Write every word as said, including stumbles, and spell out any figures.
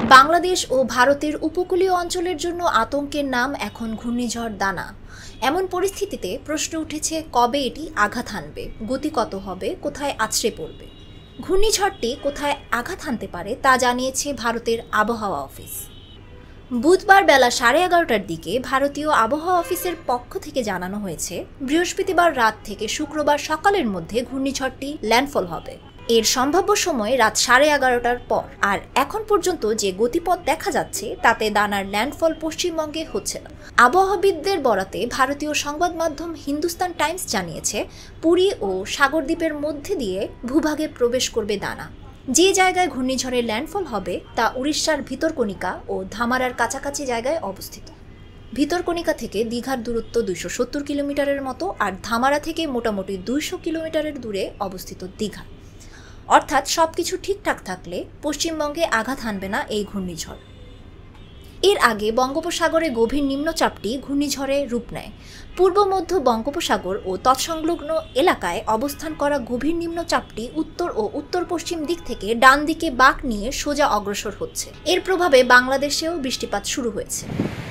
বাংলাদেশ ও ভারতের উপকূলীয় অঞ্চলের জন্য আতঙ্কের নাম এখন ঘূর্ণিঝড় দানা। এমন পরিস্থিতিতে প্রশ্ন উঠেছে, কবে এটি আঘাত হানবে, গতি কত হবে, কোথায় আছড়ে পড়বে। ঘূর্ণিঝড়টি কোথায় আঘাত হানতে পারে তা জানিয়েছে ভারতের আবহাওয়া অফিস। বুধবার বেলা সাড়ে এগারোটার দিকে ভারতীয় আবহাওয়া অফিসের পক্ষ থেকে জানানো হয়েছে, বৃহস্পতিবার রাত থেকে শুক্রবার সকালের মধ্যে ঘূর্ণিঝড়টি ল্যান্ডফল হবে। এর সম্ভাব্য সময় রাত সাড়ে এগারোটার পর। আর এখন পর্যন্ত যে গতিপথ দেখা যাচ্ছে তাতে দানার ল্যান্ডফল পশ্চিমবঙ্গে হচ্ছে না। আবহাওয়াবিদদের বরাতে ভারতীয় সংবাদ মাধ্যম হিন্দুস্তান টাইমস জানিয়েছে, পুরী ও সাগরদ্বীপের মধ্যে দিয়ে ভূভাগে প্রবেশ করবে দানা। যে জায়গায় ঘূর্ণিঝড়ের ল্যান্ডফল হবে তা উড়িষ্যার ভিতরকণিকা ও ধামারার কাছাকাছি জায়গায় অবস্থিত। ভিতরকণিকা থেকে দীঘার দূরত্ব দুইশো সত্তর কিলোমিটারের মতো, আর ধামারা থেকে মোটামুটি দুইশো কিলোমিটারের দূরে অবস্থিত দীঘা। অর্থাৎ সবকিছু ঠিকঠাক থাকলে পশ্চিমবঙ্গে আঘাত হানবে না এই ঘূর্ণিঝড়। এর আগে বঙ্গোপসাগরে গভীর নিম্নচাপটি ঘূর্ণিঝড়ে রূপ নেয়। পূর্ব মধ্য বঙ্গোপসাগর ও তৎসংলগ্ন এলাকায় অবস্থান করা গভীর নিম্নচাপটি উত্তর ও উত্তর পশ্চিম দিক থেকে ডান দিকে বাঁক নিয়ে সোজা অগ্রসর হচ্ছে। এর প্রভাবে বাংলাদেশেও বৃষ্টিপাত শুরু হয়েছে।